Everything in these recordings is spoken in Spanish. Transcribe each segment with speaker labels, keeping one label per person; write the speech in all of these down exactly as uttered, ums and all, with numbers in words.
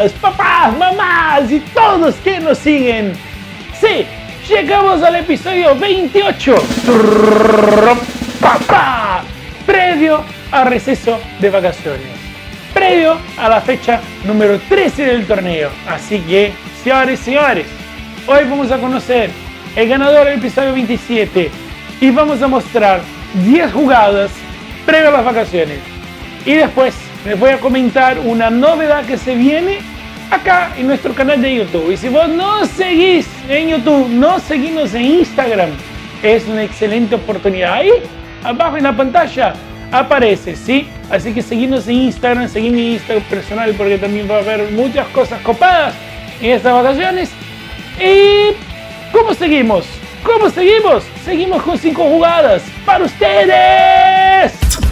Speaker 1: tías, papás, mamás y todos que nos siguen. Sí, llegamos al episodio veintiocho. Papá, previo al receso de vacaciones, previo a la fecha número trece del torneo. Así que, señores y señores, hoy vamos a conocer el ganador del episodio veintisiete y vamos a mostrar diez jugadas previo a las vacaciones. Y después les voy a comentar una novedad que se viene acá en nuestro canal de YouTube. Y si vos no seguís en YouTube, no seguimos en Instagram, es una excelente oportunidad. Ahí, abajo en la pantalla, aparece, ¿sí? Así que seguimos en Instagram, seguimos en Instagram personal porque también va a haber muchas cosas copadas en estas vacaciones. ¿Y cómo seguimos? ¿Cómo seguimos? Seguimos con cinco jugadas para ustedes.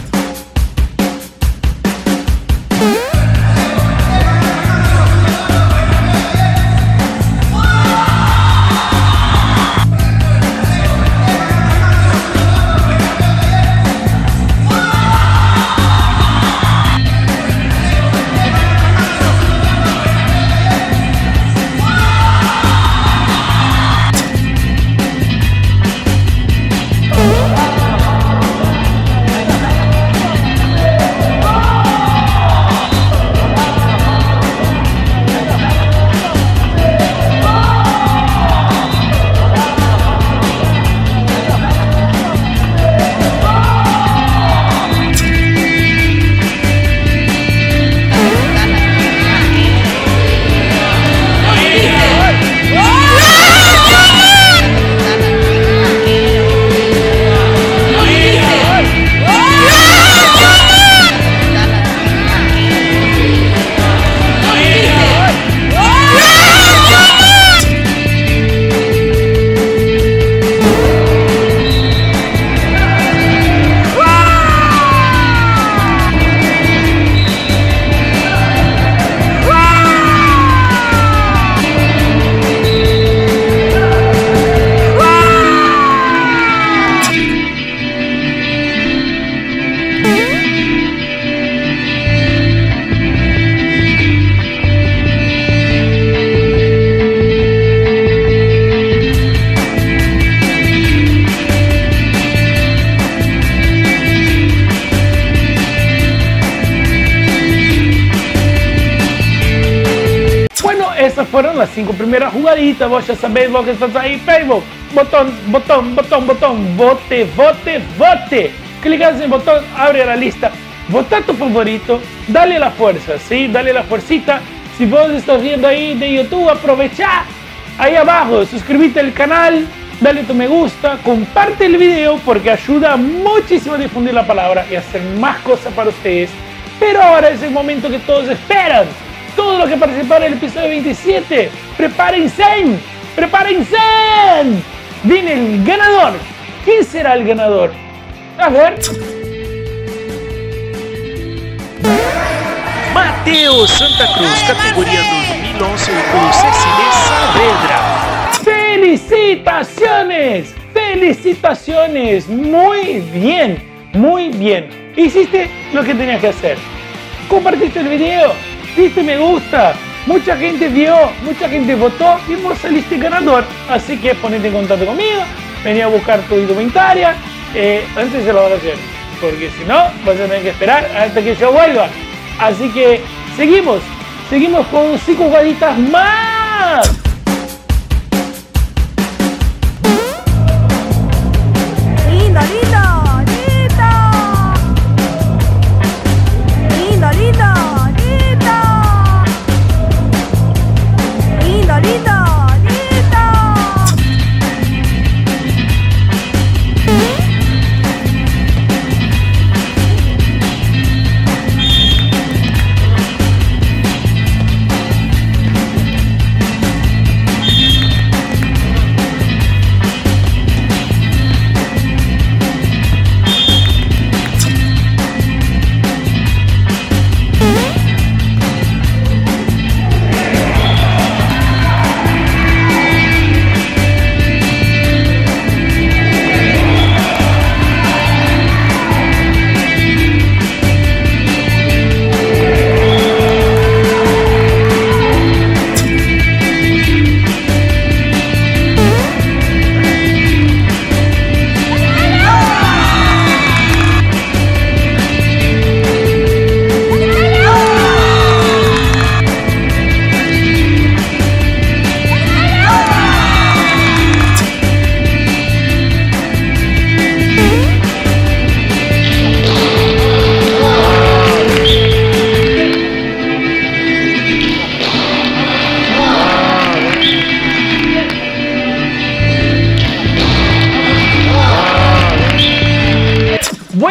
Speaker 1: Esas fueron las cinco primeras jugaditas. Vos ya sabéis, vos que estás ahí, Facebook, botón, botón, botón, botón, vote, vote, vote. Clicas en el botón, abre la lista, vota tu favorito, dale la fuerza, ¿sí? Dale la fuercita. Si vos estás viendo ahí de YouTube, aprovecha ahí abajo, suscríbete al canal, dale tu me gusta, comparte el video porque ayuda muchísimo a difundir la palabra y hacer más cosas para ustedes. Pero ahora es el momento que todos esperan. Todos los que participaron en el episodio veintisiete, prepárense, prepárense. Viene el ganador. ¿Quién será el ganador? A ver.
Speaker 2: Matheus Santa Cruz, categoría dos mil once del Club C C D Saavedra.
Speaker 1: ¡Felicitaciones! ¡Felicitaciones! Muy bien, muy bien. Hiciste lo que tenías que hacer. Compartiste el video. Diste me gusta, mucha gente vio, mucha gente votó y vos saliste ganador. Así que ponete en contacto conmigo, vení a buscar tu indumentaria eh, antes de la vacación, porque si no vas a tener que esperar hasta que yo vuelva. Así que seguimos, seguimos con cinco jugaditas más.
Speaker 3: Lindo, lindo, lindo, lindo, lindo. Lindo, lindo, lindo.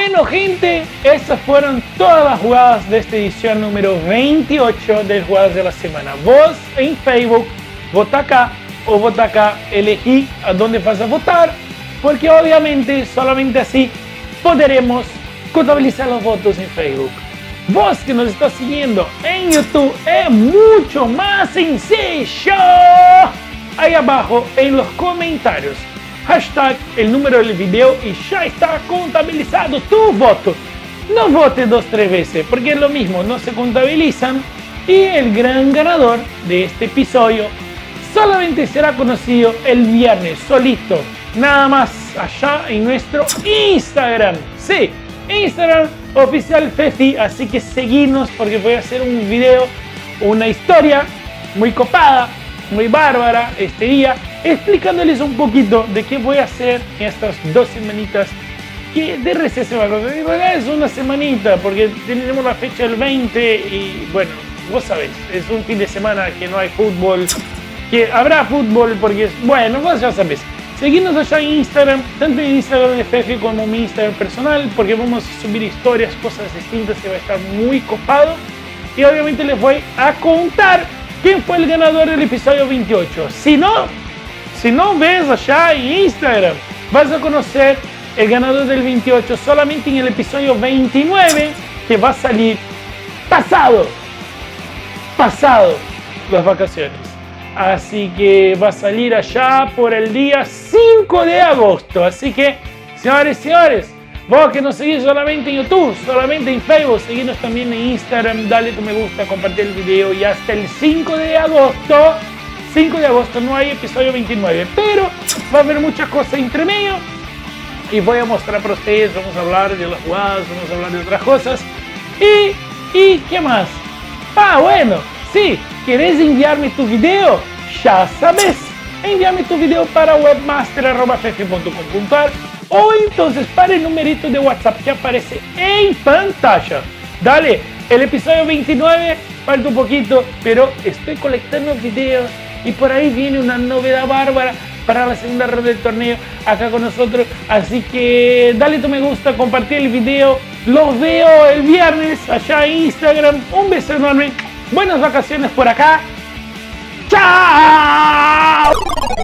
Speaker 1: Bueno, gente, estas fueron todas las jugadas de esta edición número veintiocho de Jugadas de la Semana. Vos en Facebook, vota acá o vota acá, elegí a dónde vas a votar, porque obviamente solamente así podremos contabilizar los votos en Facebook. Vos que nos estás siguiendo en YouTube es mucho más sencillo. Ahí abajo en los comentarios, hashtag el número del video y ya está contabilizado tu voto. No votes dos tres veces porque es lo mismo, no se contabilizan y el gran ganador de este episodio solamente será conocido el viernes solito, nada más allá en nuestro Instagram. Sí, Instagram oficial Fefi, así que seguinos porque voy a hacer un video, una historia muy copada, muy bárbara este día, explicándoles un poquito de qué voy a hacer en estas dos semanitas que de receso. Es una semanita porque tenemos la fecha del veinte y bueno, vos sabés, es un fin de semana que no hay fútbol, que habrá fútbol porque, bueno, vos ya sabés. Seguidnos allá en Instagram, tanto en Instagram de Fefi como mi Instagram personal, porque vamos a subir historias, cosas distintas, que va a estar muy copado. Y obviamente les voy a contar quién fue el ganador del episodio veintiocho. Si no, si no ves allá en Instagram, vas a conocer el ganador del veintiocho solamente en el episodio veintinueve, que va a salir pasado, pasado las vacaciones. Así que va a salir allá por el día cinco de agosto. Así que, señores y señores, vos que nos seguís solamente en YouTube, solamente en Facebook, seguinos también en Instagram, dale tu me gusta, compartir el video y hasta el cinco de agosto, cinco de agosto no hay episodio veintinueve, pero va a haber muchas cosas entre medio y voy a mostrar para ustedes, vamos a hablar de las jugadas, vamos a hablar de otras cosas y, y ¿qué más? Ah, bueno, sí, ¿querés enviarme tu video? Ya sabes, envíame tu video para webmaster arroba fefi punto com punto ar o entonces para el numerito de WhatsApp que aparece en pantalla. Dale, el episodio veintinueve falta un poquito, pero estoy colectando videos y por ahí viene una novedad bárbara para la segunda ronda del torneo acá con nosotros. Así que dale tu me gusta, compartí el video. Los veo el viernes allá en Instagram. Un beso enorme. Buenas vacaciones por acá. ¡Chao!